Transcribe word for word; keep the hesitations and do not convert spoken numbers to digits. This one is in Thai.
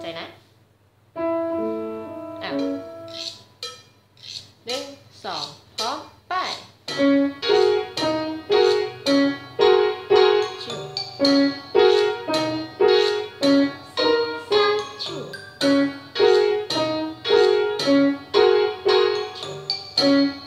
ใจนะอ่ะหนึ่งสองพร้อมไปชู